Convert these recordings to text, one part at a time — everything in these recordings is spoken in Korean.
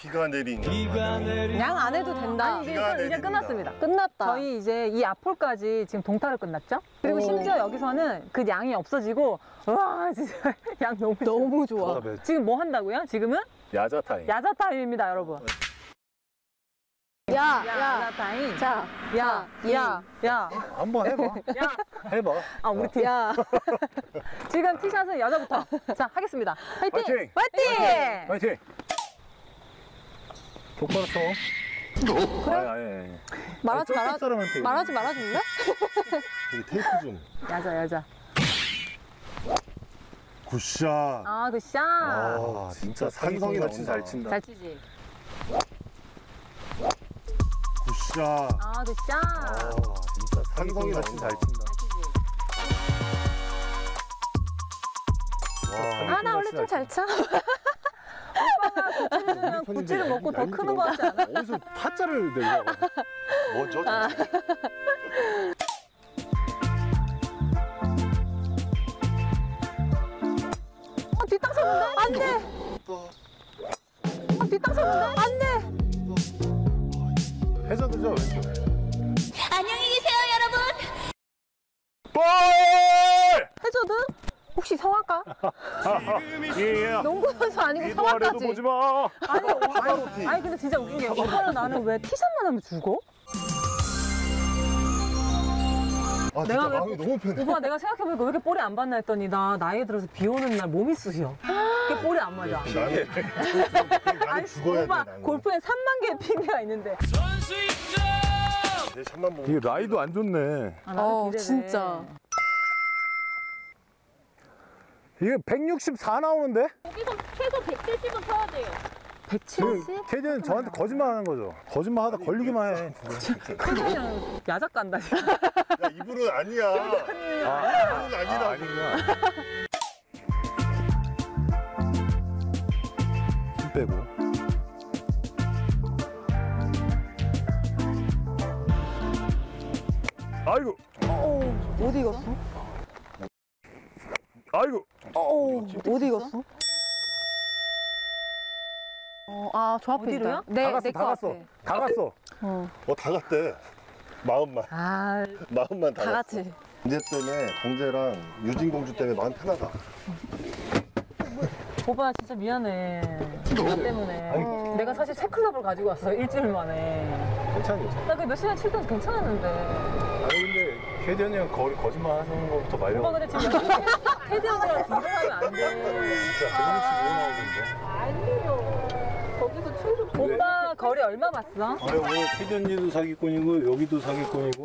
비가 내리냐. 양 안 해도 된다. 이제 끝났습니다. 끝났다. 저희 이제 이 앞홀까지 지금 동타로 끝났죠? 그리고 심지어 여기서는 그 양이 없어지고 와 진짜 양 너무 좋아. 지금 뭐 한다고요? 지금은? 야자 타임. 야자 타임입니다, 여러분. 야자 타임. 자, 야. 한번 해봐. 야. 해봐. 아, 우리 팀. 야. 지금 티샷은 여자부터. 자, 하겠습니다. 화이팅! 화이팅! 화이팅! 화이팅! 똑바로 쳐. 그래? 아니. 말하지 사람한테. 말아줄래? 여기 테이프 좀. 야자. 굿샷. 아, 그 샷. 아, 진짜 산성이 같이 나온다. 잘 친다. 잘 치지. 굿샷. 아, 그 샷. 아, 진짜 산성이 같이 나온다. 잘 친다. 와, 나 원래 좀 잘 차. 오빠가 구찌를 먹고 더 크는 거 같지 않아? 어디서 타짜를 내려고. 뭐죠? 뒷땅 쳤는데? 안 돼. 뒷땅 쳤는데? 안 돼. 해저드죠, 왼쪽. 안녕히 계세요, 여러분. 볼! 해줘도? 혹시 성악가? 예. 농구 선수 아니고 이번에도 성악까지. 보지 마. 아니 근데 진짜 웃긴 게 오빠랑 나는 왜 티샷만 하면 죽어? 아, 진짜 내가 왜- 마음이 너무 편해. 오빠 내가 생각해보니까 왜 이렇게 볼이 안 맞나 했더니 나 나이에 들어서 비 오는 날 몸이 쑤셔. 그게 볼이 안 맞아. 나는 죽어야 돼, 오빠 나는. 골프엔 3만 개의 핑계가 있는데. 내 샷만 보고. 이게 라이도 안 좋네. 아, 나도 기대돼. 진짜. 이게 164 나오는데? 거기서 최소 170은 쳐야 돼요. 170? 캐디는 저한테 거짓말 하는 거죠. 거짓말 하다 걸리기만 해. 그냥 야작 간다 지금. 야, 이분은 아니야. 이분은 아니라고. 아니구나. 힘 빼고. 아이고. 어디 갔어? 아이고. 어디 갔어? 저 앞에 어디로요? 있다. 다 갔어, 내 다 거 갔어. 앞에. 다 갔어. 다 갔대. 마음만. 아, 마음만 다 다 갔어. 같이. 이제 때문에 강재랑 유진공주 때문에 마음 편하다. 오빠 진짜 미안해. 나 때문에. 내가 사실 새 클럽을 가지고 왔어 일주일 만에. 괜찮아. 나 그 몇 시간 칠 때도 괜찮았는데. 아니 근데 캐디 언니가 거짓말 하는 것부터 오빠 말려. 근데 지금 테디 형이랑 비교하면 안 돼. 진짜 165 나오던데. 안 돼요. 거기서 최소 오빠 거리 얼마 봤어? 아니 오늘 캐디 언니도 사기꾼이고 여기도 사기꾼이고.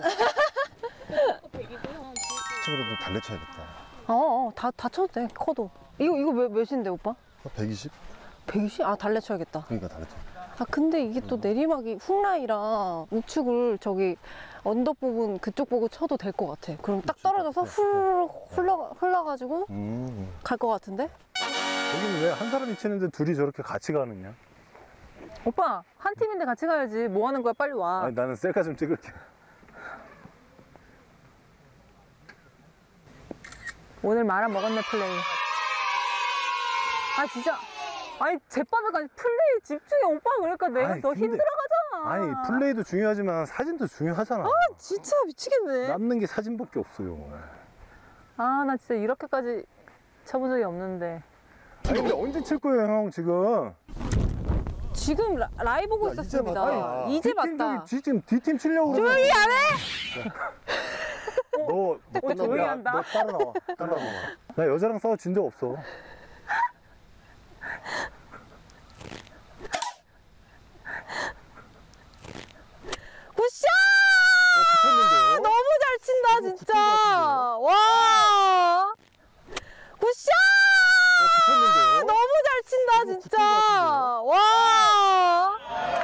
친구들도 달래쳐야겠다. 다 쳐도 돼. 커도. 이거 몇인데 오빠? 120? 120? 아 달래 쳐야겠다. 그러니까 달래쳐. 아 근데 이게 또 내리막이 훅라이랑 우측을 저기 언덕 부분 그쪽 보고 쳐도 될 것 같아. 그럼 딱 떨어져서 흘러가지고 갈 것 같은데? 여기는 왜 한 사람이 치는데 둘이 저렇게 같이 가느냐? 오빠 한 팀인데 같이 가야지. 뭐 하는 거야? 빨리 와. 아니 나는 셀카 좀 찍을게. 오늘 말아 먹었네 플레이. 아 진짜. 아니 제밥에가 플레이 집중해 오빠. 그러니까 내가 아니, 더 근데- 힘들어가잖아. 아니 플레이도 중요하지만 사진도 중요하잖아. 진짜 미치겠네. 남는 게 사진밖에 없어요. 아 나 진짜 이렇게까지 쳐본 적이 없는데. 아니 근데 언제 칠 거예요 형 지금? 지금 라이 보고 이제 있었습니다. 봤다. 이제 D팀 봤다. 지금 D팀 치려고. 조용히 안 해? 너 조용히 야, 한다. 너 따라 나와. 따라 나와. 나 여자랑 싸워진 적 없어. 굿샷! 붙었는데요? 너무 잘 친다 진짜. 와. 굿샷! 붙었는데요? 너무 잘 친다 진짜. 와.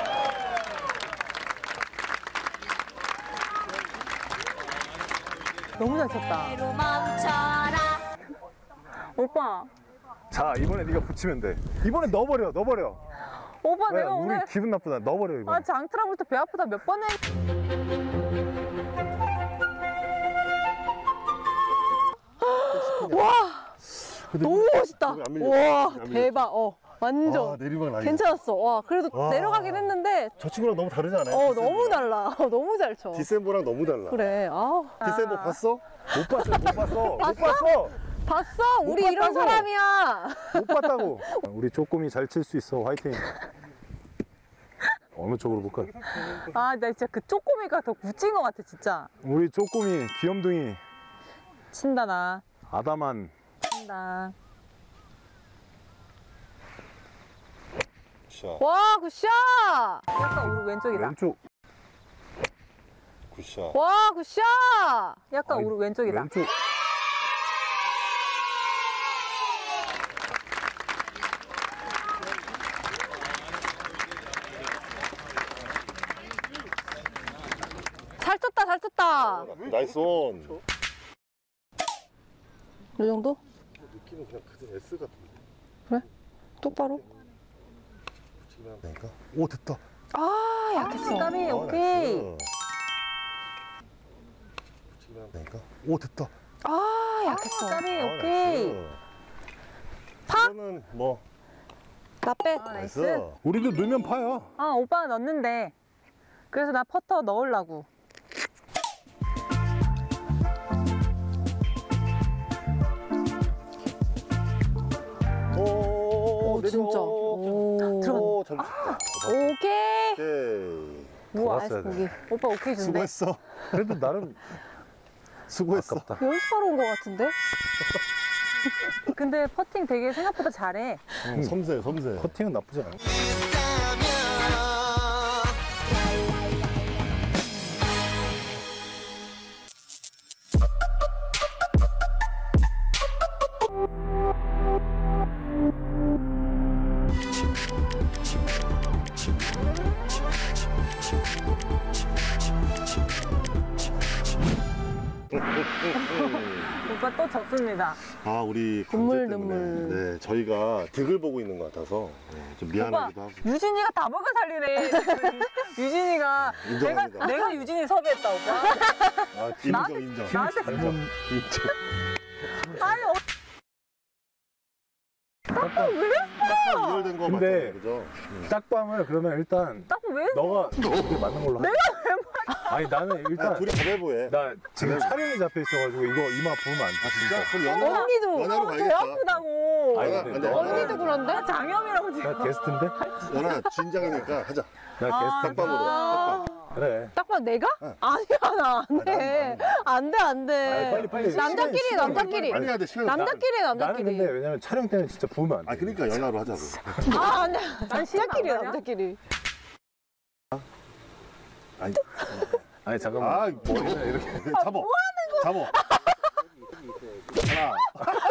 너무 잘 쳤다. 멈춰라. 오빠. 자 이번에 네가 붙이면 돼. 이번에 넣어버려. 오빠 왜? 내가 우리 오늘 기분 나쁘다. 넣어버려 이번에. 아 장트라볼트 배 아프다 몇 번 해. 와. 너무 멋있다. 안 밀려. 와 안 밀려. 대박. 완전. 내리막 라인. 괜찮았어. 와, 그래도 와. 내려가긴 했는데, 저 친구랑 너무 다르지 않아요? 너무 달라. 너무 잘 쳐. 디셈버랑 너무 달라. 그래, 디셈버 봤어? 못 봤어, 못 봤어. 못 봤어. 봤어? 우리 못 이런 봤다고. 사람이야. 못 봤다고. 우리 쪼꼬미 잘 칠 수 있어. 화이팅. 어느 쪽으로 볼까? 아, 나 진짜 그 쪼꼬미가 더 굳힌 것 같아, 진짜. 우리 쪼꼬미 귀염둥이 친다, 나. 아담한. 친다. 굿샷. 와, 굿샷! 약간 오른 왼쪽이다. 왼쪽. 굿샷. 와, 굿샷! 약간 아니, 오른 왼쪽이다. 왼쪽. 잘 쳤다, 잘 쳤다. 나이스 온. 이 정도? 느낌은 그냥 그대로 S 같은데. 그래? 똑바로? 그러니까. 오, 됐다. 아, 약했어. 까비, 오케이. 그러니까. 오, 됐다. 아, 약했어. 까비, 오케이. 이거는 뭐 나 빼. 나이스. 나이스. 우리도 넣으면 파야. 아, 오빠가 넣었는데. 그래서 나 퍼터 넣으려고. 오, 진짜. 오. 들어갔네. 잘 쳤다. 오케이. 오케이. 우와, 봤어야 돼. 고기. 오빠 오케이 준대. 수고했어. 그래도 나름 수고했어. 아깝다. 연습하러 온 것 같은데? 근데 퍼팅 되게 생각보다 잘해. 섬세, 섬세. 커팅은 나쁘지 않아. 오빠 또 접습니다. 아, 우리 눈물, 강제 때문에. 눈물. 네, 저희가 득을 보고 있는 것 같아서 좀 미안하기도 하고. 유진이가 다 먹어 살리네. 유진이가 인정합니다. 내가 유진이 섭외했다 오빠. 아, 인정, 인정. 나한테 잘못 인정. 아니 이열된 거 근데 맞잖아요, 그죠? 딱밤을 그러면 일단 왜? 너가 그게 맞는 걸로 내가 왜 맞아? 아니 나는 일단 둘이 가위바위보해. 나 지금 촬영이 잡혀 있어가지고 이거 이마 부으면 안 돼. 진짜? 그럼 연하, 언니도. 연하로 배 가야겠다. 아프다고. 아니, 연하, 근데 안 돼, 너- 언니도 그런데? 나 장염이라고 지금. 나 게스트인데? 연하 진장이니까 하자. 나 게스트인데? 딱밤으로. 딱밤. 그래. 딱 봐, 내가? 응. 아니야, 나 안 돼. 안 돼, 안 돼. 아니, 빨리. 남자끼리, 시간 남자끼리. 빨리 해야 돼, 시간. 남자끼리, 나는 남자끼리. 근데 왜냐면 촬영 때는 진짜 부으면 안 돼. 아, 그러니까 연하로 하자고. 아, 안 돼. 난 남자끼리, 시간 남자끼리. 아니, 아니 잠깐만. 아, 뭐 이렇게. 잡어. 잡어. 하나.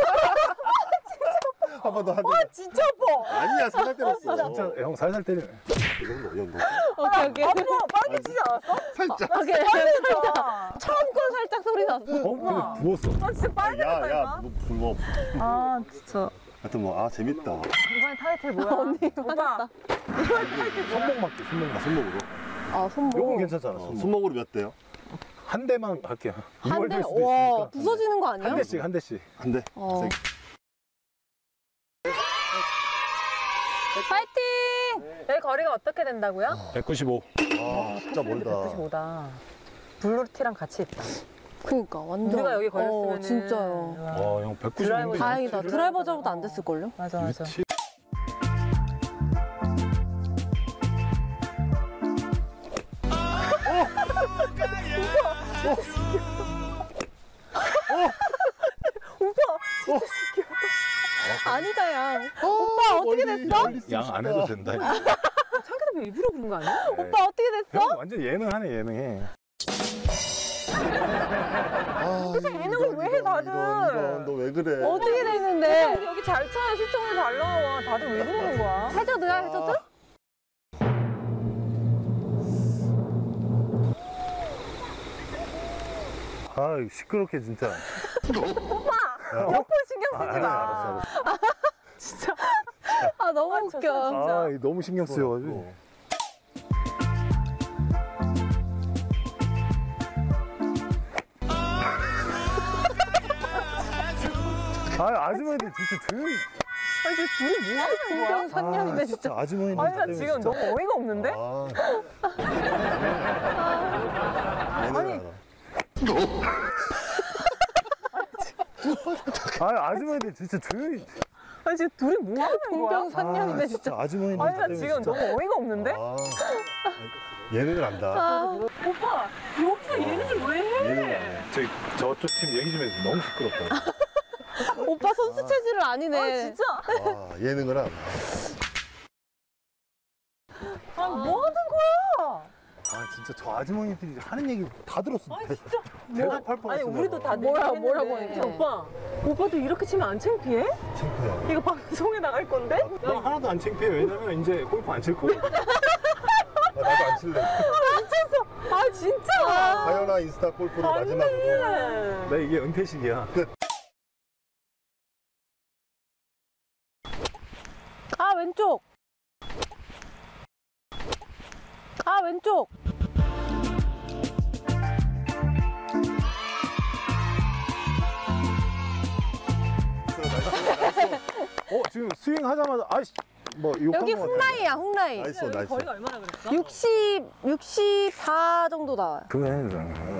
한 번 더, 한 번 더. 진짜 아파. 아니야, 살살 때렸어. 진짜 형 살살 때리네. 이 정도, 이 정도. 오케이, 오케이. 빠르게 치지 않았어? 살짝. 오케이. 살짝. 처음 건 살짝 소리 났어. 근데 부었어. 나 진짜 빠르게 야, 했다니까. 야, 뭐, 아 진짜. 하여튼 뭐, 아, 재밌다. 이번에 타이틀 뭐야? 언니 오빠. 손목 맞기, 손목 아, 맞기. 손목으로. 아, 손목. 요건 괜찮잖아. 손목. 손목으로 몇 대요? 한 대만 할게요. 한 이월 대? 될 수도 와, 있으니까. 부서지는 거 아니야? 한 대씩, 한 대씩. 한 대. 어. 세게. 파이팅! 내 거리가 어떻게 된다고요? 195. 아, 진짜 멀다. 195다. 블루티랑 같이 있다. 그니까, 완전. 우리가 여기 걸렸으면 진짜요. 와, 형 195인데. 드라이버 다행이다. 드라이버 잡아도 안 됐을걸요? 맞아 맞아. 아니다, 양. 오빠, 어떻게 됐어? 양 안 해도 된다. 창규도 일부러 그런 거 아니야? 오빠, 어떻게 됐어? 형 완전 예능하네, 예능해. 아, 예능을 왜 해, 다들? 이런, 너 왜 그래? 어떻게 됐는데? 우리 여기 잘 쳐야 시청률 잘 나와. 다들 왜 그러는 거야? 해저드야, 해저드? 아, 시끄럽게 진짜. 옆으로 신경 쓰지 마. 알았어. 진짜. 아, 너무 아, 웃겨. 진짜. 아, 너무 신경 쓰여가지고. 아, 아줌마들 진짜 조용히. 아니 지금 둘이 뭐 하는 거야? 공경선녀인데 진짜. 아주머니들 아니 나 지금 너무 어이가 없는데? 아주머니들 진짜 조용히. 아니 지금 둘이 뭐 하는 거야? 공경선녀인데 진짜. 아주머니들 아니 나 지금 너무 어이가 없는데? 예능을 안다. 오빠 여기서 예능을 왜 해? 저쪽 팀 얘기 좀 해주세요. 너무 시끄럽다. 오빠 선수 체질을 아니네. 아 진짜? 예능을 안다. 아 뭐 하는 거야? 진짜 저 아주머니들이 하는 얘기 다 들었어. 진짜 대답할 뻔했어. 아니 우리도 다 뭐라고 했는데. 했는데. 오빠도 이렇게 치면 안 창피해? 창피해. 이거 방송에 나갈 건데? 나 하나도 안 창피해. 왜냐면 이제 골프 안 칠 거거든. 나도 안 칠래. 미쳤어. 아 진짜. 하연아 인스타 골프로 안 마지막으로. 돼. 나 이게 은퇴식이야. 아 왼쪽. 아 왼쪽. 지금 스윙 하자마자 아이씨 뭐 욕한 여기 거 같아. 훅라이야 훅라이. 나이스 나이스. 거리가 얼마나 그랬어? 64 정도 나와요. 그거 해.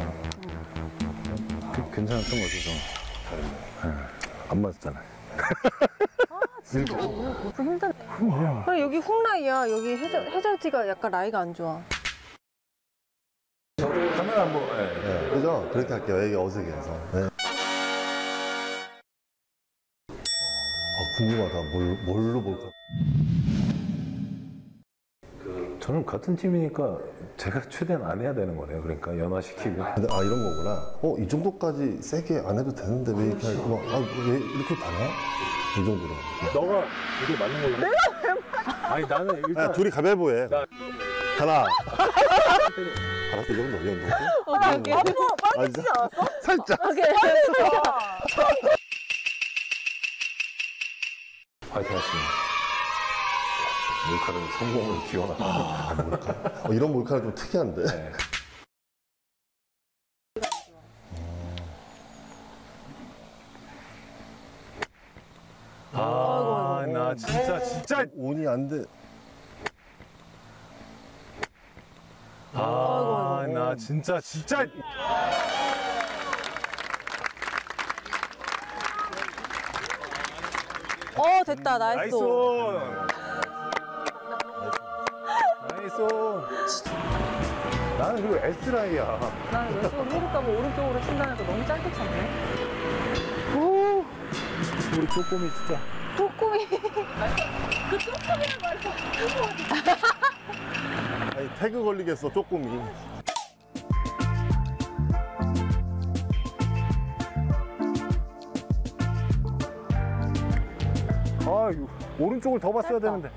괜찮았던 거지 좀. 안 맞았잖아. 진짜 오늘 골프 힘드네. 그래 여기 훅라이야. 여기 해저지가 약간 라이가 안 좋아. 카메라 한번. 네, 그죠? 그렇게 할게요. 여기 어색해서. 네. 궁금하다. 뭘로 볼까? 저는 같은 팀이니까 제가 최대한 안 해야 되는 거네요. 그러니까 연화시키고. 근데 이런 거구나. 이 정도까지 세게 안 해도 되는데 왜 이렇게 하고 왜 이렇게 다냐? 이 정도로. 너가 이게 맞는 걸로. 내가 왜 아니 나는 일단 둘이 가위바위보 해. 하나. 알았어, 이 정도, 이 정도. 오케이. 빨리 치지 않았어? 살짝. 오케이. 화이팅 하시면 몰카를 성공을 기원합니다. 몰카. 이런 몰카는 좀 특이한데. 네. 나 진짜 온이 안 돼. 나 진짜 됐다. 나이스. 나이스. 나는 그리고 S라이야. 나는 왼쪽으로 흐를까 봐 오른쪽으로 친다니까 너무 짧게 쳤네. 우리 쪼꼬미 진짜. 쪼꼬미. 아니, 태그 걸리겠어, 쪼꼬미. 오른쪽을 더 봤어야 되는데.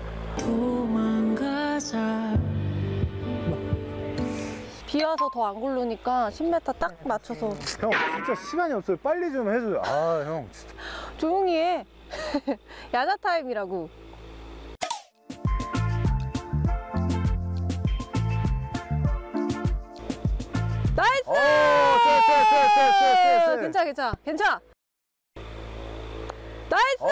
비 와서 더 안 굴르니까 10m 딱 맞춰서 형, 진짜 시간이 없어요. 빨리 좀 해줘요. 형, 진짜. 조용히 해. 야자 타임이라고. 나이스! 괜찮아. 나이스!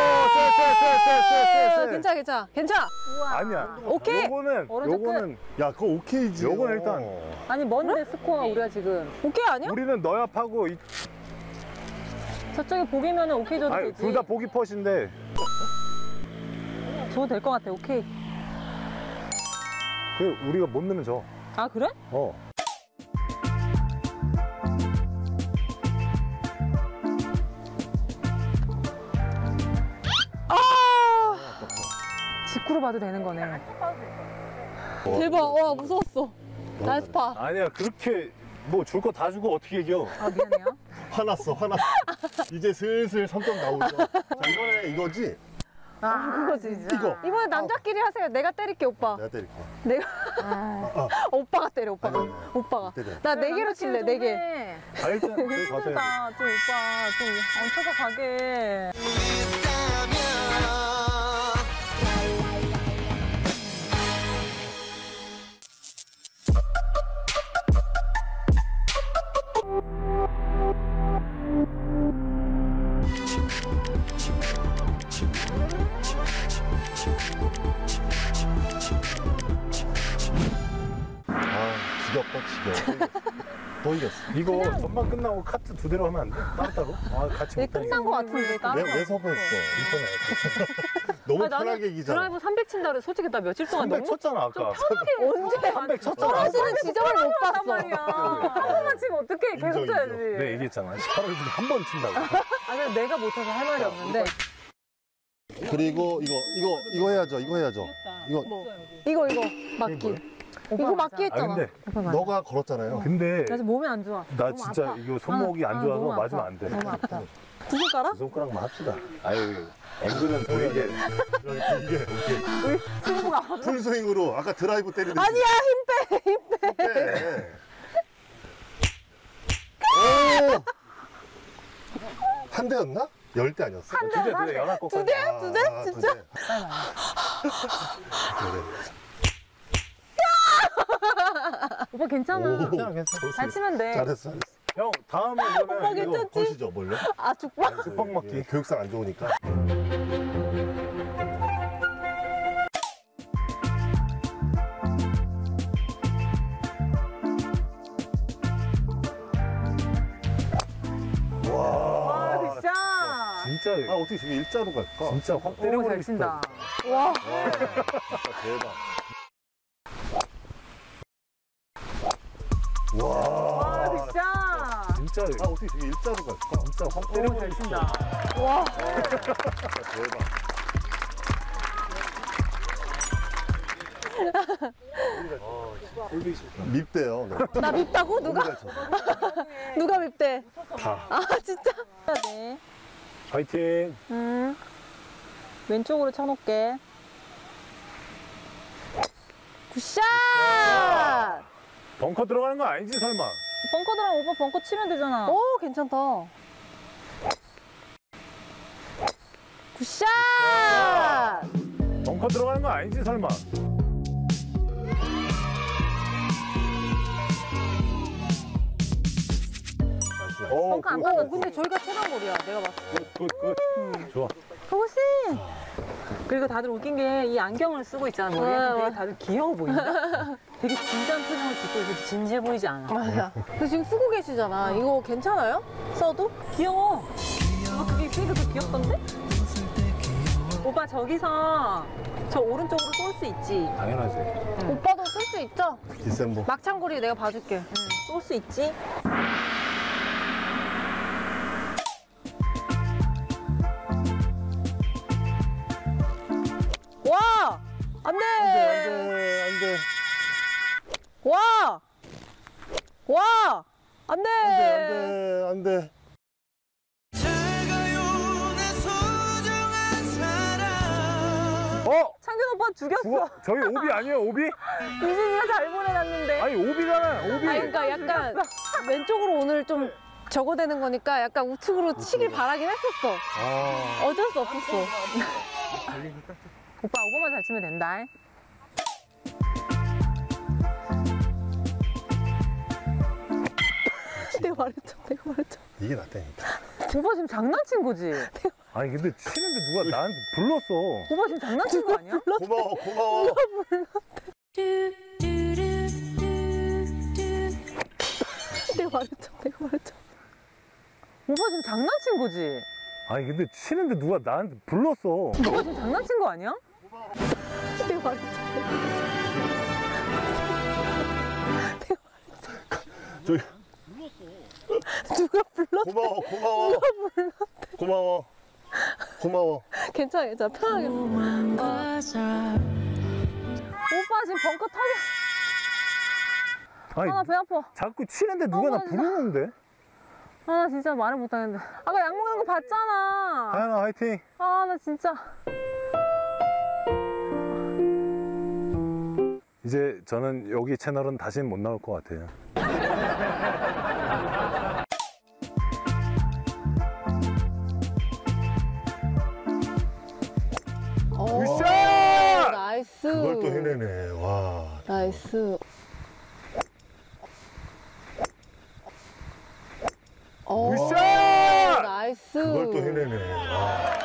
괜찮아. 아니야. 오케이. 요거는 야, 그거 오케이지. 요건 일단. 아니 먼데 스코어 우리가 지금 오케이 아니야? 우리는 너야 파고, 저쪽에 보기면은 오케이 줘도 되지. 둘 다 보기 퍼신데. 줘도 될 것 같아. 오케이. 우리가 못 넣으면 져. 아 그래? 직구로 봐도 되는 거네. 대박. 와 무서웠어. 나이스 파. 아니야, 그렇게 뭐 줄 거 다 주고 어떻게 이겨? 아 미안해요. 화났어. 이제 슬슬 성격 나오죠. 자, 이번에 이거지? 그거지. 이거. 이번에 남자끼리 하세요. 내가 때릴게 오빠. 내가 때릴게. 오빠가 때려 오빠가. 아니. 오빠가. 때려. 나 4개로 칠래 4개. 일단 저기 가서 해야 돼. 나 좀 오빠 좀 얹혀서 가게. 더 이겼어. 이거 전반 끝나고 카트 2대로 하면 안 돼? 따로따로? 아, 같이 이게 못하니까. 끝난 거 같은데 따로. 왜 섭외했어? 너무 아, 나는 편하게 이기잖아. 드라이브 300 친다 그래. 솔직히 나 며칠 동안 300 너무 쳤잖아, 아까. 언제 300 쳤잖아. 떨어지는 지점을 못 단 봤어. 말이야. 한 번만 치면 어떡해. 계속 인정, 쳐야지. 네, 얘기했잖아. 18월 중에 한 번 친다고. 아, 근데 내가 못 쳐서 할 말이 없는데. 그리고 이거 해야죠. 이거 해야죠. 이거 이거 맞기. 이거 맞기 아, 했잖아. 근데, 너가 걸었잖아요. 근데 나 지금 몸이 안 좋아. 나 너무 진짜 아파. 이거 손목이 안 좋아서 너무 맞으면 아파. 안 돼. 너무 아파. 두 손가락? 두 손가락만 합시다. 아유, 앵글은 보이게. 이게 풀스윙으로 아까 드라이브 때리듯이. 아니야, 힘 빼. 오! 한 대였나? 10대 아니었어? 두 대, 연합 꼭. 두 대야? 두 대? 아, 진짜? 그래. 오빠 괜찮아. 오. 괜찮아. 잘 치면 돼. 잘했어. 형, 다음에 그러면 이거 괜찮지? 보시죠, 뭘요? 아, 죽방? 스팍 먹기. 교육상 안 좋으니까. 와, 진짜. 진짜, 아, 어떻게 저게 일자로 갈까? 진짜 확 오, 잘 때려버리고 친다. 싶다. 와, 진짜 대박. 와. 와, 진짜. 진짜, 아, 어떻게 저게 일자로 갈까? 진짜 확 오, 잘 때려버리고 친다. 싶다. 와. 진짜 대박. 밉대요. 네. 나 밉다고? 누가? 너무 잘 쳤어. 누가 밉대? 다. 아, 진짜? 네. 파이팅! 왼쪽으로 쳐놓을게. 굿샷! 벙커 들어가는 거 아니지, 설마? 벙커 들어가면 오빠 벙커 치면 되잖아. 오, 괜찮다. 굿샷! 벙커 들어가는 거 아니지, 설마? 벙커 안 오, 가면 근데 저희가 최단거리야, 내가 봤을 때. 굿. 좋아. 혹시 그리고 다들 웃긴 게 이 안경을 쓰고 있잖아 머리에. 네, 되게 맞아. 다들 귀여워 보인다. 되게 진지한 표정을 짓고 있어서 진지해 보이지 않아. 맞아. 근데 지금 쓰고 계시잖아. 이거 괜찮아요? 써도? 귀여워. 그게 있으니까 더 귀엽던데? 오빠 저기서 저 오른쪽으로 쏠 수 있지. 당연하지. 오빠도 쓸 수 있죠? 디셈버. 막창거리 내가 봐줄게. 쏠 수 있지. 와! 안 돼! 안 돼. 와! 와! 안 돼! 안 돼. 창균 오빠 죽였어. 저희 오비 아니에요, 오비? 유진이가 잘 보내놨는데. 아니, 오비잖아, 오비. 아니, 그러니까 약간 왼쪽으로 오늘 좀 적어대는 거니까 약간 우측으로 치길 바라긴 했었어. 아. 어쩔 수 없었어. 오빠 오버만 잘 치면 된다. 내가 말했죠. 이게 낫다니까. 오빠 지금 장난친 거지? 아니, 근데 치는데 누가 나한테 불렀어. 오빠 지금 장난친 거 아니야? 고마워. 내가 말했죠. 오빠 지금 장난친 거지? 아니, 근데 치는데 누가 나한테 불렀어. 오빠 지금 장난친 거 아니야? 내가 말했죠. 저기 누가 불렀대? 고마워. 괜찮아. 편하게. 오빠 지금 벙커 턱에. 아니, 아, 나 배 아파. 자꾸 치는데 누가 나 진짜. 부르는데? 아, 나 진짜 말을 못하겠는데. 아까 약 먹는 거 봤잖아. 하연아, 화이팅! 아, 나 진짜. 이제 저는 여기 채널은 다시는 못 나올 것 같아요. 굿샷! 나이스. 그걸 또 해내네. 와. 나이스. 굿샷! 나이스. 그걸 또 해내네. 와.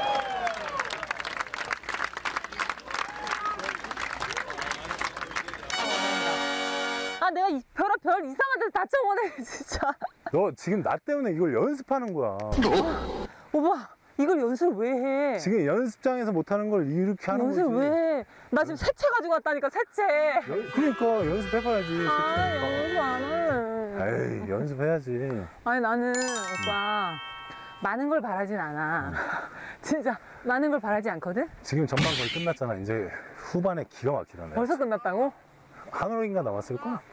내가 별 이상한 데서 다쳐보네 진짜. 너 지금 나 때문에 이걸 연습하는 거야. 오빠 이걸 연습을 왜 해? 지금 연습장에서 못하는 걸 이렇게 하는 거지. 연습을 왜 해? 나 지금 새채 가지고 왔다니까 새채. 그러니까 연습해봐야지. 아 연습 안 할래. 에이, 연습해야지. 아니 나는 오빠 많은 걸 바라진 않아. 진짜 많은 걸 바라지 않거든? 지금 전반 거의 끝났잖아. 이제 후반에 기가 막히다. 내가. 벌써 끝났다고? 한 호인가 남았을까?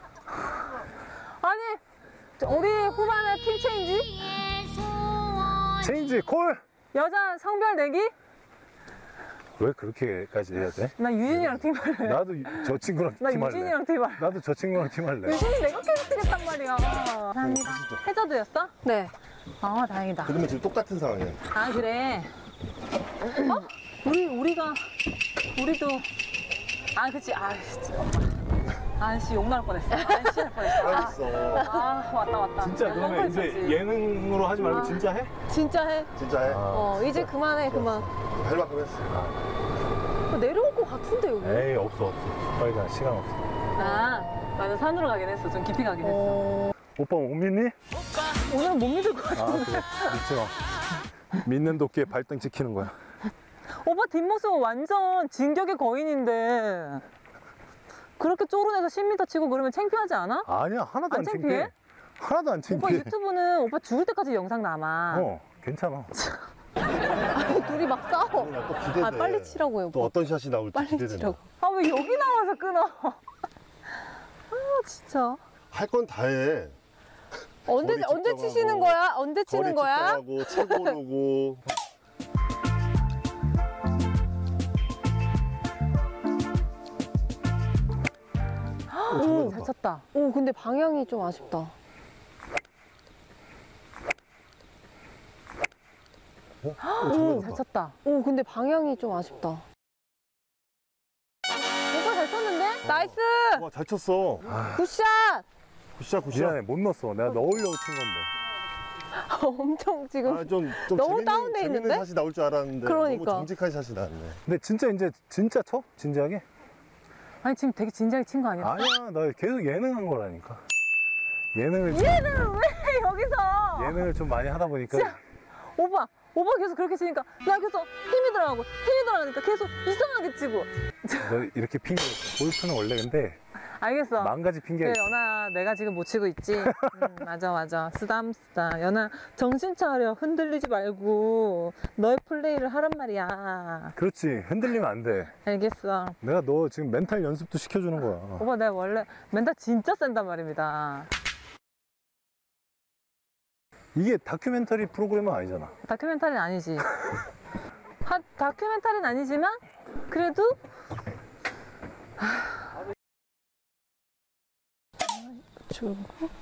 아니 우리 후반에 팀 체인지? 체인지 콜! 여자 성별 내기? 왜 그렇게까지 해야 돼? 나 유진이랑 팀 할래. 나도 저 친구랑 나 팀할래. 유진이랑 팀 할래. 나도 저 친구랑 팀할래. 유진이 내가 캐스트겠단 말이야. 감사합니다. 해저드였어? 네. 아 다행이다. 그러면 지금 똑같은 상황이야. 아 그래. 어? 우리도 아 그치 아 진짜 아씨 욕 나올 뻔했어. 아씨 할 뻔했어. 알았어. 아 왔다. 진짜 그러면 이제 예능으로 하지 말고 진짜 해? 진짜 해. 진짜 해. 이제 그만해, 그만. 할 만큼 했어. 내려올 것 같은데, 여기. 에이 없어. 빨리 가. 시간 없어. 아 맞아 산으로 가긴 했어. 좀 깊이 가긴 했어. 오빠 못 믿니? 오늘은 못 믿을 것 같아. 아 그래. 믿지 마. 믿는 도끼에 발등 찍히는 거야. 오빠 뒷모습은 완전 진격의 거인인데 그렇게 쪼르내서 10m 치고 그러면 창피하지 않아? 아니야 하나도 안 안 창피해. 창피해? 하나도 안 오빠 창피해. 유튜브는 오빠 죽을 때까지 영상 남아. 괜찮아. 둘이 막 싸워. 또 기대돼. 아, 빨리 치라고 해요. 또 어떤 샷이 나올지 빨리 기대되네. 치라고. 아 왜 여기 나와서 끊어? 아 진짜. 할 건 다 해. 언제 측정하고, 치시는 거야? 언제 치는 거야? 측정하고 채 고르고. 오, 잘 쳤다. 오, 근데 방향이 좀 아쉽다. 오, 잘 쳤다. 오, 근데 방향이 좀 아쉽다. 오빠 잘 쳤는데? 나이스! 와, 잘 쳤어. 굿샷! 굿샷, 굿샷. 미안해 못 넣었어. 내가 넣으려고 친 건데. 엄청 지금. 아, 좀 너무 다운돼 재밌는 있는데? 샷이 나올 줄 알았는데 그러니까. 너무 정직한 샷이 나왔네. 근데 진짜 쳐? 진지하게? 아니 지금 되게 진지하게 친 거 아니야? 아니야 나 계속 예능한 거라니까. 예능을 얘는 왜 여기서? 예능을 좀 많이 하다 보니까 진짜. 오빠 계속 그렇게 치니까 나 계속 힘이 들어가니까 계속 이상하게 치고. 너 이렇게 핑계 댔어. 골프는 원래 근데 알겠어. 망가지 핑계. 그래 연아 내가 지금 못 치고 있지. 맞아 쓰담쓰다. 연아 정신 차려. 흔들리지 말고 너의 플레이를 하란 말이야. 그렇지 흔들리면 안 돼. 알겠어. 내가 너 지금 멘탈 연습도 시켜주는 거야. 오빠 내가 원래 멘탈 진짜 센단 말입니다. 이게 다큐멘터리 프로그램은 아니잖아. 다큐멘터리는 아니지. 다큐멘터리는 아니지만 그래도 쭉.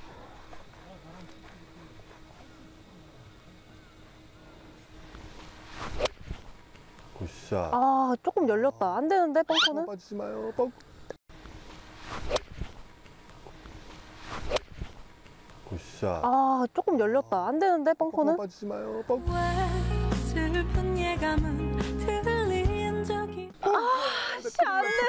굿샷. 아, 조금 열렸다. 안 되는데, 벙커는? 빠지지 마요. 뻥. 굿샷. 아, 조금 열렸다. 안 되는데, 벙커는? 빠지지 마요. 뻥. 슬픈 예감은 들린 적이 씨, 안 돼.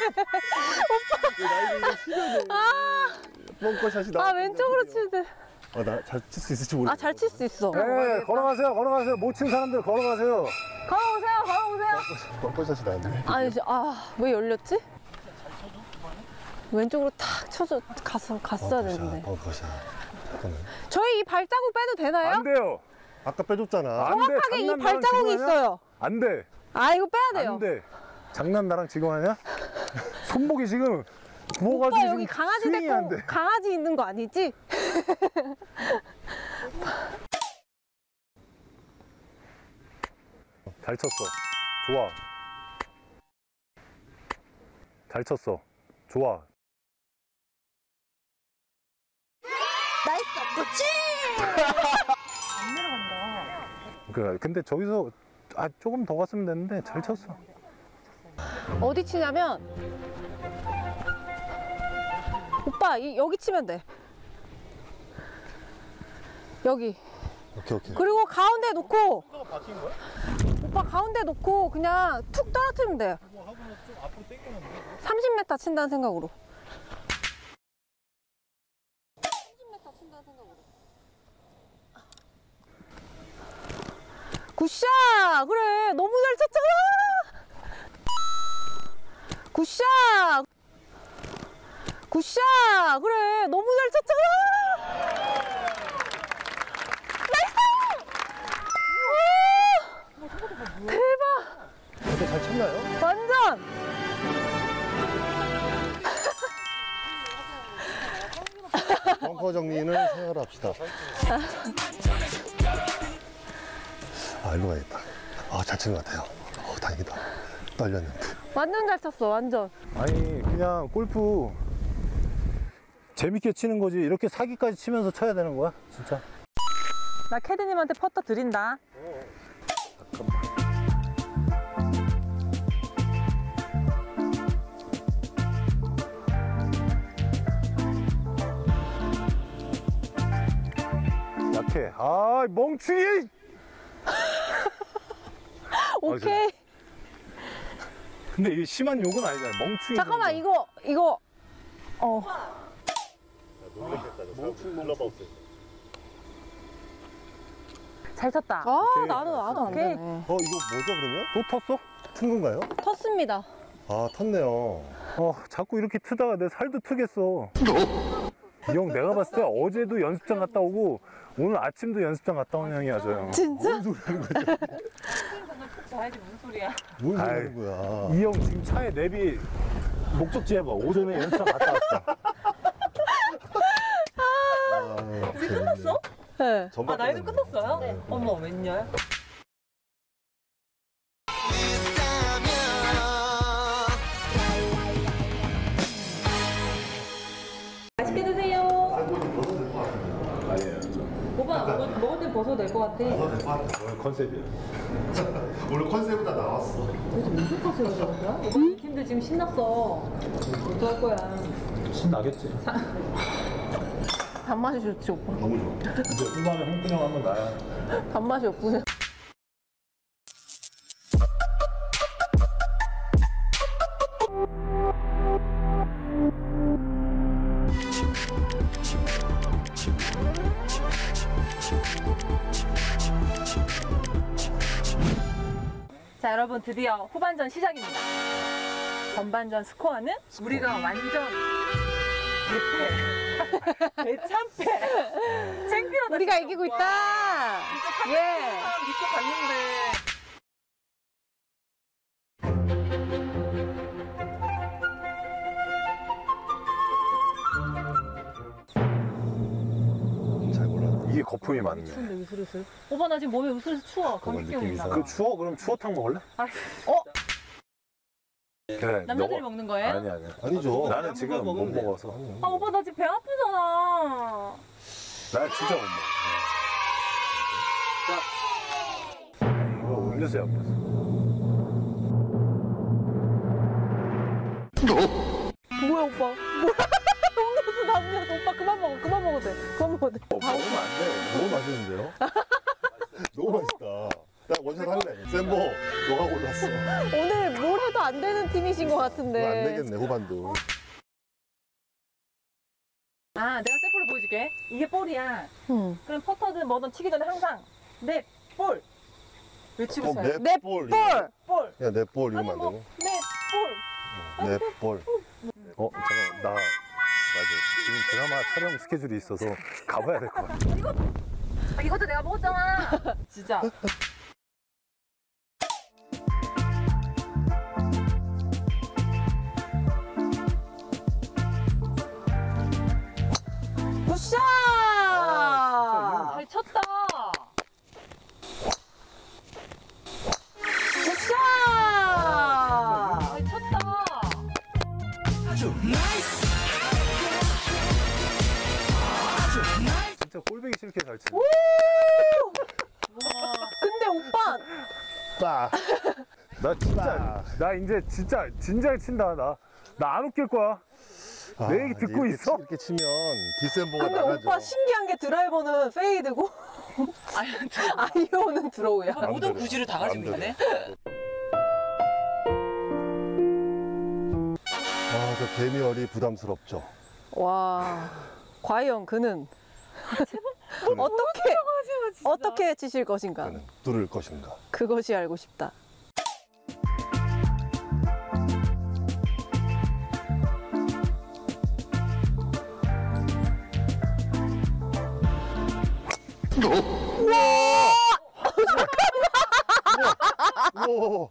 뻥커샷이 나와. 아, 왼쪽으로 치는데. 아, 나 잘 칠 수 있을지 모르겠어. 아, 잘 칠 수 있어. 네, 걸어가세요. 못 친 사람들 걸어가세요. 걸어오세요. 뻥커샷이 나왔네. 아니, 왜 열렸지? 왼쪽으로 탁 쳐서 갔어야 되는데. 뻥커샷. 잠깐만. 저희 이 발자국 빼도 되나요? 안 돼요. 아까 빼줬잖아. 안 돼. 정확하게 이 장난 나랑 발자국이 지금 하냐? 있어요. 안 돼. 아, 이거 빼야 돼요. 안 돼. 장난 나랑 지금 하냐? 손목이 지금 부어가지고 오빠 지금 여기 강아지 스윙이 안 데리고 돼. 강아지 있는 거 아니지? 잘 쳤어. 좋아. 잘 쳤어. 좋아. 근데 저기서 조금 더 갔으면 됐는데 잘 쳤어. 어디 치냐면 오빠 여기 치면 돼. 여기. 오케이, 오케이. 그리고 가운데 놓고 오빠 가운데 놓고 그냥 툭 떨어뜨리면 돼. 30m 친다는 생각으로. 굿샷! 그래, 너무 잘 쳤잖아! 굿샷! 굿샷! 그래, 너무 잘 쳤잖아! 나이스! 오! 대박! 이렇게 잘 쳤나요? 완전! 벙커 정리는 생각을 합시다. 아, 일로 가야겠다. 아, 잘 친 것 같아요. 다행이다. 떨렸는데. 완전 잘 쳤어, 완전. 아니 그냥 골프 재밌게 치는 거지 이렇게 사기까지 치면서 쳐야 되는 거야 진짜. 나 캐디님한테 퍼터 드린다. 약해. 아 멍충이. 오케이. 근데 이게 심한 욕은 아니잖아. 멍충이. 잠깐만, 이거. 잘 쳤다. 아, 오케이. 나도 안 오케이. 되네. 이거 뭐죠, 그러면? 또 텄어? 튼 건가요? 텄습니다. 아, 텄네요. 자꾸 이렇게 트다가 내 살도 트겠어. 이 형 내가 봤을 때 어제도 연습장 갔다 오고 오늘 아침도 연습장 갔다 온 형이야 저 형. 진짜? 뭔 소리 하는 거야? 봐야지 무슨 소리야. 뭔 소리 아이, 하는 거야? 이 형 지금 차에 내비 목적지 해봐. 오전에 연습장 갔다 왔어. 우리 끝났어? 네. 아, 나이도 끝났어요? 네. 어머, 웬열? 맛있게 드세요. 아니에요. 오빠, 먹을 때 벗어도 될 것 같아. 오늘 컨셉이야. 원래 컨셉보다 나왔어. 그래서 무슨 컨셉을 잡은 거야? 오빠 팀들 지금 신났어. 어떡할 거야. 신나겠지. 단맛이 좋지, 오빠. 너무 좋아. 이제 후반에 홍준영 한번 나야. 단맛이 없으면. 자, 여러분 드디어 후반전 시작입니다. 전반전 스코어는 우리가 완전 대참패. 창피하다. 우리가 이기고 있다! 예! 믿고 갔는데. 잘 몰랐네. 이게 거품이 많네. 추운데 으슬으슬. 오빠 나 지금 몸에 으슬으슬 추워. 감기 느낌 기운이 나. 이상해. 그 추워? 그럼 추어탕 먹을래? 그래. 남자들이 먹는 거예요? 아니. 아니죠. 나는 지금 못 먹어서. 아 오빠 나 지금 배 아프잖아. 나 진짜 못 먹어. 이거 올려서 옆에서. 뭐야, 오빠? 뭐야? 음료수 나 음료수. 오빠 그만 먹어도 돼. 그만 먹어도 돼. 먹으면 안 돼. 너무 맛있는데요? 너무 맛있다. 나 원샷 할래. 샘보, 너가 골랐어. 오늘 뭘 해도 안 되는 팀이신 것 같은데. 이거 안 되겠네, 후반도. 아 내가 샘플을 보여줄게. 이게 볼이야. 그럼 퍼터든 뭐든 치기 전에 항상 넷 볼. 외치고 쳐야 돼. 넷 볼. 볼. 야, 넷볼 이러면 아니 안 뭐 되고. 넷 볼. 넷볼. 잠깐 나 맞아. 지금 드라마 촬영 스케줄이 있어서 가봐야 될 것 같아. 아, 이것도 내가 먹었잖아. 진짜. 굿샷! 잘 쳤다. 굿샷! 잘 쳤다. 진짜 꼴보기 싫게 잘 치네. 근데 오빠 빠. 나 진짜 나 이제 진짜 진작에 친다. 나 안 웃길 거야. 내 얘기 듣고 이렇게 있어? 이렇게 치면 디셈버가 근데 나가죠. 오빠 신기한 게 드라이버는 페이드고 아이오는 드로우야. 모든 구질을 다 가지고 있네. 아, 저 개미열이 부담스럽죠. 와, 과연 그는 어떻게 치실 것인가? 저는 누를 것인가. 그것이 알고 싶다. 우와.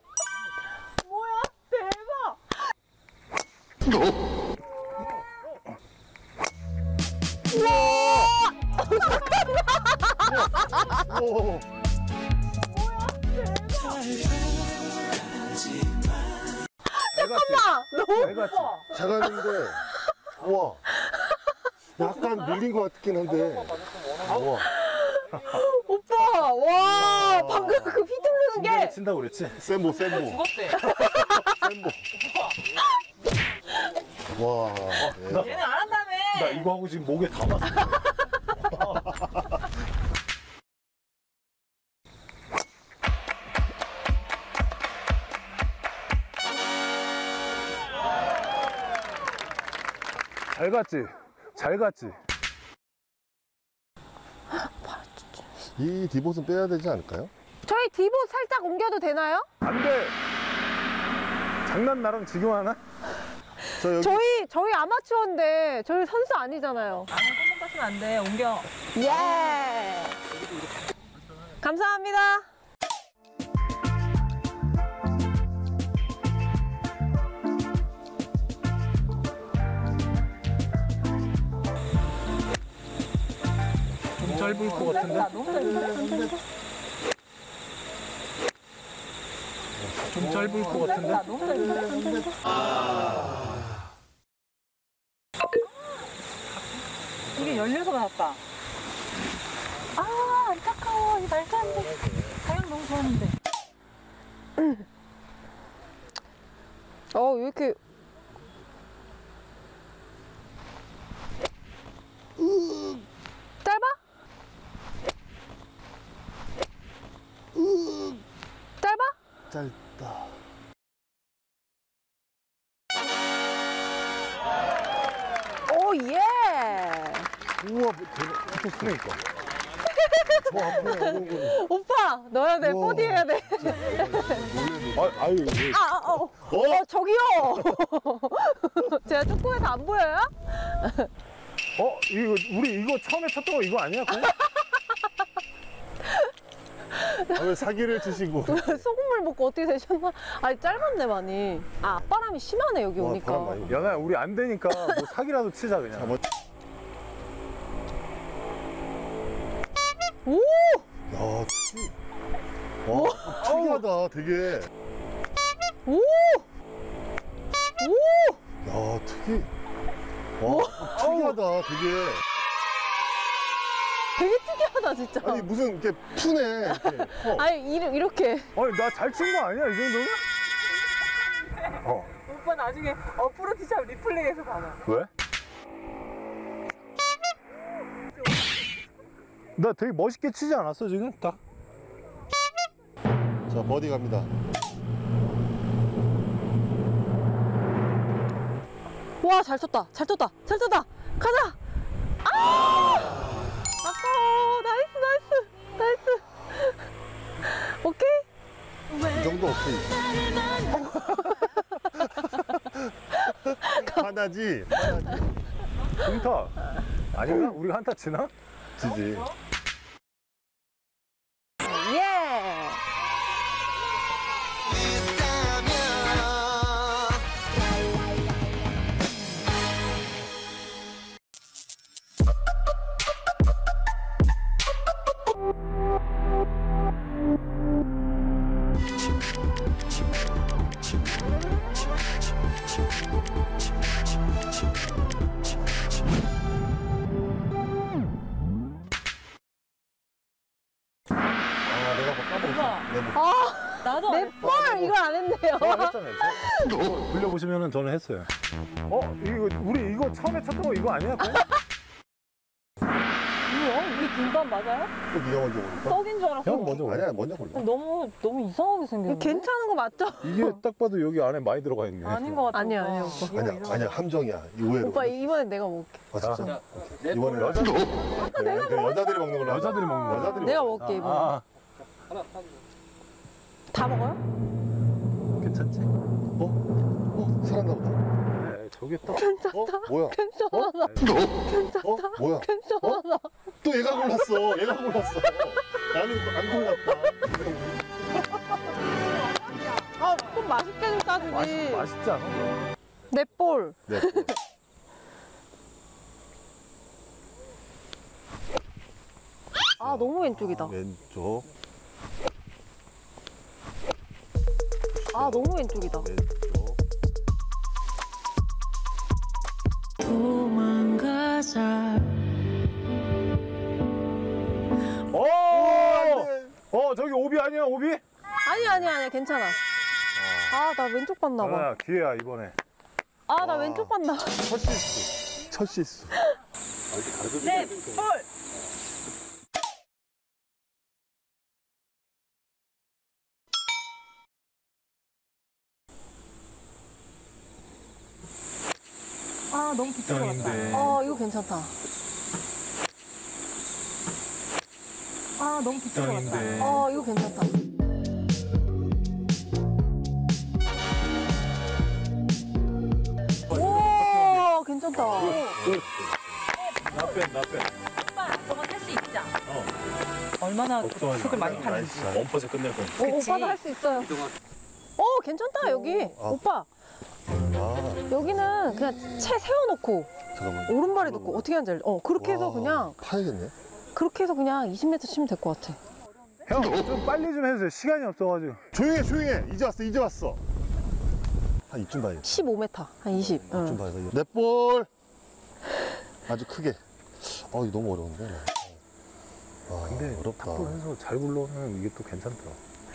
오. 잠깐만! 너무 내가 작았는데, 우와. 약간 밀린 것 같긴 한데. 우와. 오빠! 와! 방금 그 휘두르는 게 친다고 그랬지? 센모. 센모. 와. 예. 안 한다며. 나 이거 하고 지금 목에 감았어. 잘 갔지? 잘 갔지? 이 디봇은 빼야 되지 않을까요? 저희 디봇 살짝 옮겨도 되나요? 안 돼! 장난 나랑 지금 하나? 저 여기 저희 아마추어인데 저희 선수 아니잖아요. 아무 손목 가시면 안 돼. 옮겨. 예. 감사합니다. 좀 짧을 것 같은데? 너무 짧은데? 좀 짧을 것 같은데? 너무 짧은데? 이게 열려서 나왔다. 아, 안타까워. 이 말도 안 돼. 가양 너무 좋았는데. 왜 이렇게 짧아? 짧아? 짧다. 오 예. 우와, 대박. 그러니까. 저 앞에 오는 거. 오빠 넣어야 돼. 우와. 보디 해야 돼. 아유. 저기요. 제가 축구에서 안 보여요? 이거 우리 이거 처음에 쳤던 거 이거 아니야? 그거? 왜 사기를 치시고. 소금물 먹고 어떻게 되셨나? 아니 짧았네 많이. 앞바람이 심하네 여기 와, 오니까. 바람 많이 불어. 연아야 우리 안 되니까 뭐 사기라도 치자 그냥. 잠깐만. 오! 야, 와, 특이하다, 되게. 오! 오! 야, 특이하다, 되게. 되게 특이하다 진짜. 아니, 무슨, 이렇게 푸네, 이렇게. 아니 이렇게. 아니 나 잘 친 거 아니야 이 정도면? 오빠 나중에 어프로치샵 리플레이에서 봐봐. 왜? 나 되게 멋있게 치지 않았어 지금? 딱? 자, 버디 갑니다. 와, 잘 쳤다. 잘 쳤다. 잘 쳤다. 가자. 아까워. 나이스. 오케이? 이 정도 오케이. 하나지? 한타 아닌가? 우리가 한타 치나? 지지. 예. 나도 안 했어. 넷볼 이걸 안 했네요. 했잖아요. 이거 돌려보시면은 저는 했어요. 이거 우리 이거 처음에 쳤던 거 이거 아니야? 그거? 뭐야? 이게 김밥 맞아요? 또 네가 먼저 고를까? 떡인 줄 알았어. 형 먼저 골라. 아니야, 먼저 골라. 너무 이상하게 생겼네. 괜찮은 거 맞죠? 이게 딱 봐도 여기 안에 많이 들어가 있네. 아닌 것 같아. 아니야, 오빠. 아니야, 오빠. 아니야, 함정이야. 의외로. 오빠 이번엔 내가 먹을게. 아, 진짜? 오케이. 이번에 여자들. 여자들이 먹는 걸로. 하자. 여자들이 먹는 거. 여자들이 내가 먹는 먹을게 이번엔. 아, 다 먹어요? 괜찮지? 살았나 보다. 네, 저게 딱. 뭐야? 뭐야? 또 얘가 골랐어. 얘가 골랐어. 나는 안 골랐다. 아, 좀 맛있게 좀 따주지. 맛있지 않아? 내 볼. 네. 아, 너무 왼쪽이다. 왼쪽. 아, 너무 왼쪽이다. 왼쪽. 도망가자. 저기 오비 아니야, 오비? 아니야, 괜찮아. 아, 나 왼쪽 봤나 봐. 연아야, 기회야, 이번에. 아, 나 왼쪽 봤나 봐. 첫 실수. 첫 실수. 네, 볼. 아, 너무 비싼 것 같다. 이거 괜찮다. 아, 너무 비싼 것 같다. 이거 괜찮다. 오, 괜찮다. 나빼. 오빠, 저거 할 수 있자. 얼마나 속을 많이 파는지. 원퍼에 끝낼 거야. 오빠도 할 수 있어요. 괜찮다, 여기. 오빠, 아, 여기는 그냥 채 세워놓고, 잠깐만. 오른발에 놓고, 어떻게 하는지 알죠? 그렇게 해서 와, 그냥, 파야겠네. 그렇게 해서 그냥 20m 치면 될 것 같아. 형, 좀 빨리 좀 해주세요. 시간이 없어가지고. 조용해. 이제 왔어. 한 이쯤 봐야겠다. 15m, 한 20. 이쯤 봐야겠다. 넷볼. 아주 크게. 이거 너무 어려운데. 근데 어렵다. 탁구 해서 잘 굴러오면 이게 또 괜찮더라.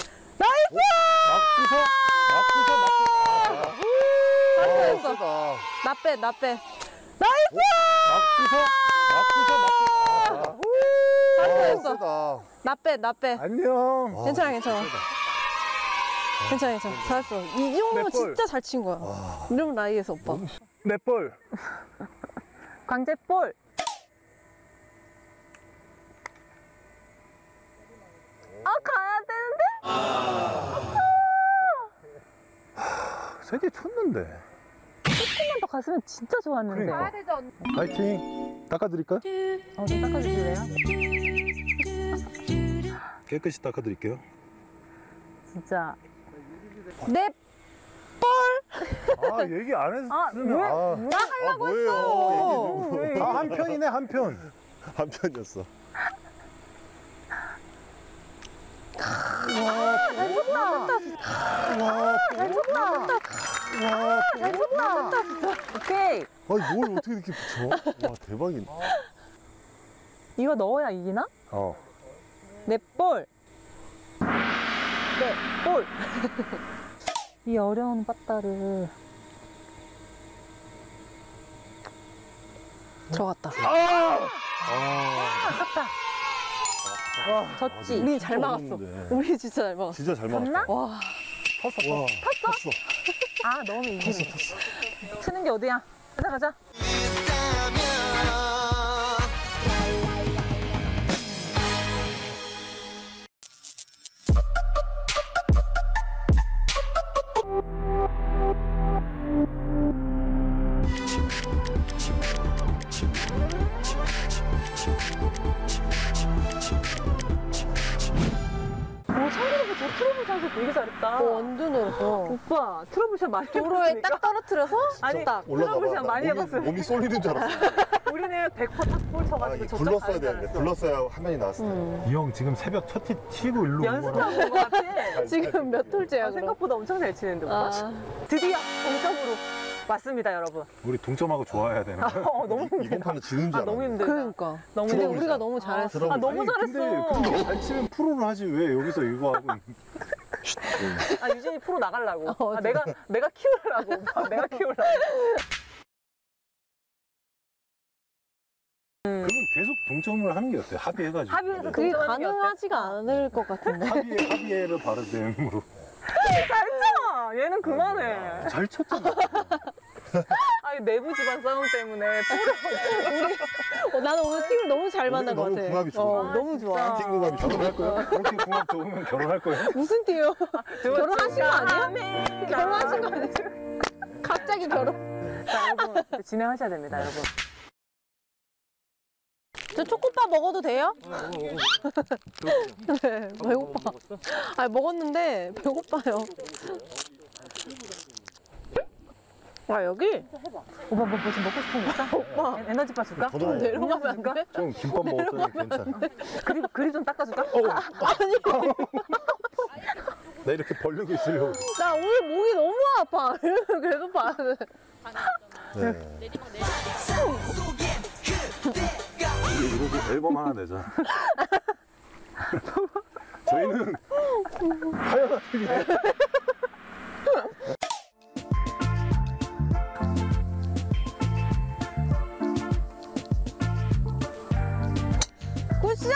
잘했어. 세다. 나 빼. 잘했어. 세다. 나 빼. 안녕. 괜찮아. 잘했어. 이 정도면 몇 볼? 진짜 잘 친 거야. 이러면 라이에서 오빠. 넷볼. 광재볼. 가야 되는데? 세 개 쳤는데. 조금만 더 갔으면 진짜 좋았는데. 그러니까. 파이팅. 닦아드릴까요? 좀 닦아주실래요? 깨끗이 닦아드릴게요. 진짜. 내 얘기 안 했으면. 나 하려고 뭐예요? 했어. 한 편이네, 한 편. 한 편이었어. 오케이. 아니, 뭘 어떻게 이렇게 붙여? 와, 대박이네. 이거 넣어야 이기나? 내 볼. 네, 볼. 이 어려운 빠따를. 들어갔다. 아깝다. 졌지. 우리 잘 막았어. 어려웠는데. 우리 진짜 잘 막았어. 진짜 잘 막았다. 졌나? 와, 탔어. 아, 넣으면 이기네. 트는 게 어디야? 가자. 상대가 트러블 선수 되게 잘했다. 완전 어려워. 오빠, 트러블샷 많이 도로에 해봤으니까. 딱 떨어뜨려서 아니, 딱. 트러블샷 많이 해봤어요. 몸이 쏠리는 줄 알았어. 우리는 100% 탁볼 쳐가지고 저쪽 굴렀어야 가는 줄 되는데. 알았어. 굴렀어야 화면이 나왔을 텐데. 이 형 지금 새벽 첫 티 튀고 일로 온 거라. 연습하고 온 것 같아. 지금 몇 톨째야, 그럼? 생각보다 엄청 잘 치는데, 오빠. 드디어 동점으로 왔습니다, 여러분. 우리 동점하고 좋아해야 되는 거야. 너무 이번 힘들다. 판은 지는 줄 아, 너무 알았네. 힘들다. 그러니까. 너무 근데 힘들다. 우리가 너무 잘했어. 들어보자. 아, 너무 잘했어. 근데 잘 치면 프로를 하지 왜 여기서 이거 하고. 아, 유진이 프로 나가려고. 어, 아, 내가 키우려고. 오빠, 내가 키우려고. 그러면 계속 동점을 하는 게 어때요? 합의해가지고. 합의해서 그게 동점하는 게 가능하지가 않을 것 같은데. 합의를 바르됨으로. 잘쳐! 얘는 그만해. 잘 쳤잖아. 아니, 내부 집안 싸움 때문에 나는 오늘 팀을 너무 잘 만난 것 너무 같아. 궁합이 좋아. 너무 좋아. 팀 궁합이 좋아. 결혼할 거예요? 그렇게 궁합 좋으면 결혼할 거예요? 무슨 팀이요? 결혼하신 거 아니야? 아니야? 결혼하신 거 아니야? 갑자기 결혼. 자, 여러분, 진행하셔야 됩니다, 여러분. 저 초코바 먹어도 돼요? 네, 배고파. 아니, 먹었는데 배고파요. 아, 여기? 오빠 뭐 지금 먹고 싶은 거 있어? 오빠. 에너지바 줄까? 저도 내려가면 안 돼? 좀 김밥 먹었더니 괜찮아. 그립 좀 닦아줄까? 나 이렇게 벌리고 있으려고. 나 오늘 목이 너무 아파. 계속 봐야 돼. 네. 이러고 앨범 하나 내자. 저희는 하여하게 굿샷!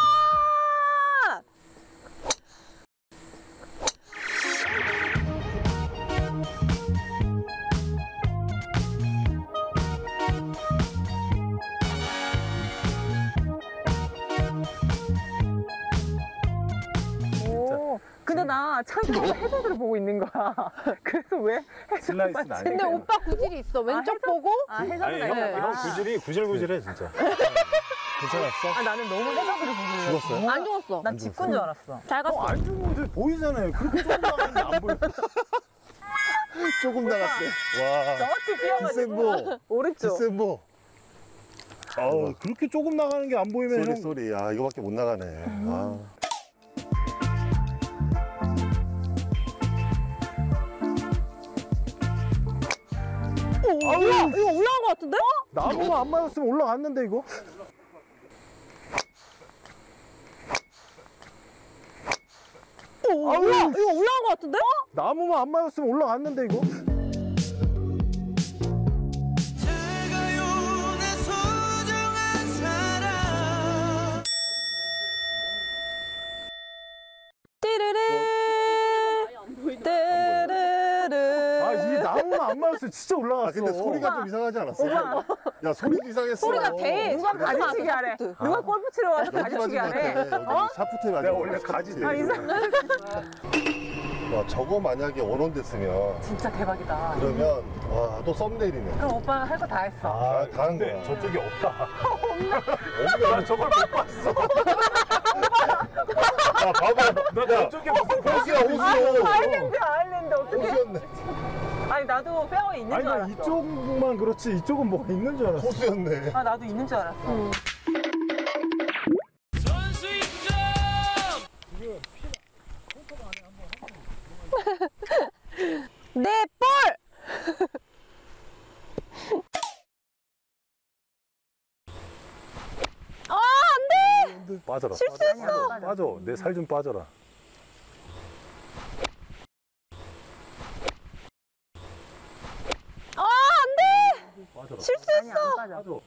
오, 근데 나 창조가 해저드를 보고 있는 거야. 그래서 왜 슬라이스는 아니야. 근데 오빠 구질이 있어. 왼쪽 해서- 보고. 아, 해저드가 아니 있구나. 형 구질이 구질구질해 진짜. 괜찮았어? 아, 나는 너무 해저드를 보고 있는 죽었어요? 안 죽었어. 난 직구인 줄 알았어. 잘 갔어. 안 죽은 거 보이잖아요. 그렇게 조금 나가는데 안 보여. 조금 나갔대. 와. 정확히 디셈보. 뛰어가지고 오른쪽. 디셈보. 그렇게 조금 나가는 게 안 보이면 쏘리 형. 쏘리. 아 이거밖에 못 나가네. 아. 이거 올라간 것 같은데? 나무가 안 맞았으면 올라갔는데 이거. 이거 올라간 것 같은데? 나무만 안 맞았으면 올라갔는데 이거. 잘가요 내 소중한 사람. 띠르르. 띠르르. 이 나무만 안 맞았으면 진짜 올라갔어. 아 근데 소리가 좀 이상하지 않았어? 야 소리도 이상했어. 소리가 돼. 누가 가지치기 하래. 누가 골프 치러 와서 여기 가지치기 맞은 것 하래. 같아. 여기 샤프트에 맞은 내가 것 원래 같아. 가지. 아, 이상해. 와 저거 만약에 원원됐으면 진짜 대박이다. 그러면 와또 썸네일이네. 그럼 오빠가 할 거 다 했어. 다 한 근데 거야. 저쪽이 없다. 없네. 나 저걸 못 봤어. 야 봐봐. 나 저쪽에 무슨 호수야 호수. 아일랜드 어떻게? 호수였네. 아니 나도 페어에 있는 아니 줄 나 알았어. 이쪽만 그렇지 이쪽은 뭐가 있는 줄 알았어. 호수였네. 아 나도 있는 줄 알았어. 선수 입장. 내 볼! 아, 안 돼! 빠져라. 실수했어. 빠져. 내 살 좀 빠져라. 아, 안 돼! 빠져라. 실수했어! 빠져.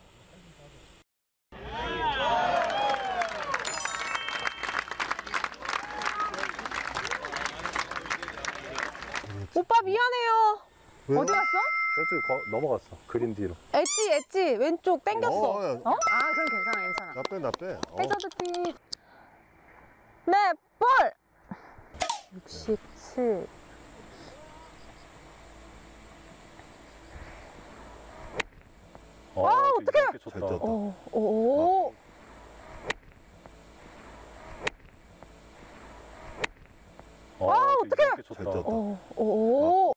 오빠 미안해요. 왜요? 어디 갔어? 저쪽에 넘어갔어. 그린 뒤로. 엣지, 왼쪽 땡겼어. 야, 어? 아 그럼 괜찮아. 나 빼, 나 빼. 해저드 팁. 내 볼! 67. 어떡해. 잘 떴다. 오. 어떡해. 잘 떴다. 오.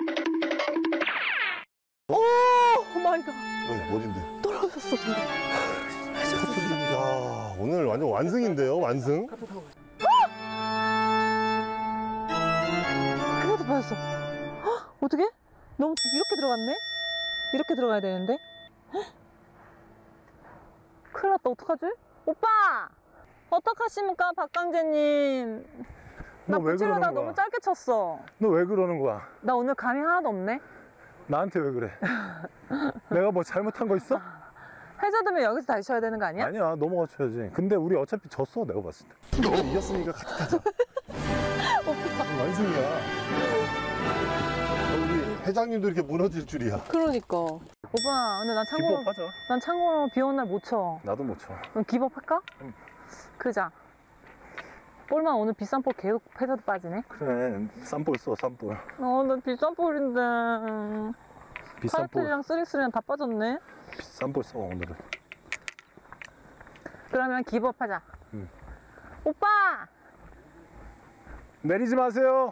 오 마이 갓. 어딘데? 떨어졌어. 야 오늘 완전 완승인데요, 완승? 그래도 빠졌어. 어떻게? 너무 이렇게 들어갔네? 이렇게 들어가야 되는데? 헉? 큰일 났다. 어떡하지? 오빠! 어떡하십니까, 박강재님? 나 너 왜 붙이려다 그러는 너무 거야? 짧게 쳤어. 너 왜 그러는 거야? 나 오늘 감이 하나도 없네? 나한테 왜 그래? 내가 뭐 잘못한 거 있어? 해저드면 여기서 다시 쳐야 되는 거 아니야? 아니야, 넘어가 쳐야지. 근데 우리 어차피 졌어, 내가 봤을 때. 이겼으니까 같이 가자. 완승이야. 우리 회장님도 이렇게 무너질 줄이야. 그러니까. 오빠, 근데 기법하자. 난 참고로 비 오는 날 못 쳐. 나도 못 쳐. 그럼 기법할까? 그자. 볼만 오늘 비싼 볼 계속 해저드 빠지네. 그래, 쌈볼 써, 쌈볼. 나 비싼 볼인데. 비싼 볼, 카이트랑 쓰리쓰리랑 다 빠졌네. 비싼 볼 써, 오늘은. 그러면 기법하자. 응. 오빠! 내리지 마세요.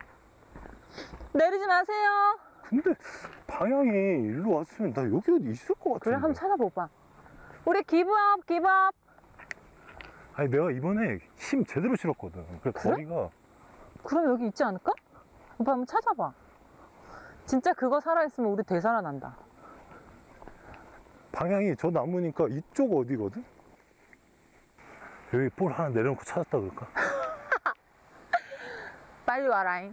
내리지 마세요. 근데 방향이 일로 왔으면 나 여기 어디 있을 것 같은데. 그래, 한번 찾아봐, 오빠. 우리 기법, 기법. 아니, 내가 이번에 힘 제대로 실었거든. 그래, 그래? 거리가. 그럼 여기 있지 않을까? 오빠 한번 찾아봐. 진짜 그거 살아있으면 우리 되살아난다. 방향이 저 나무니까 이쪽 어디거든? 여기 볼 하나 내려놓고 찾았다 그럴까? 빨리 와라잉.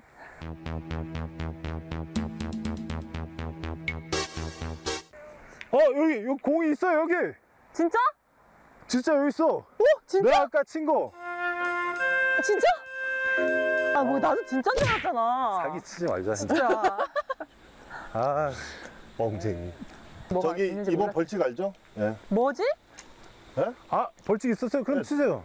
여기 공이 있어, 여기! 진짜? 진짜 여기 있어! 진짜? 내가 아까 친 거! 진짜? 아, 뭐 나도 진짜인 줄 알았잖아. 사기 치지 말자. 진짜. 아, 뻥쟁이. 뭐가 저기 있는지 이번 몰라. 벌칙 알죠? 예. 뭐지? 벌칙 있었어요? 그럼 치세요.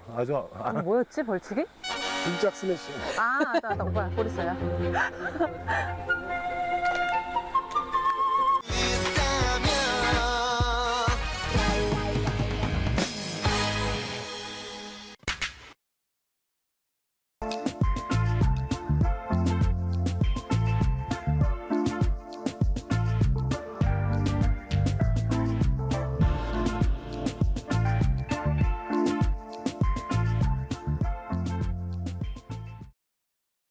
뭐였지 벌칙이? 등짝 스매싱. 아, 알다, 오빠 볼 있어요.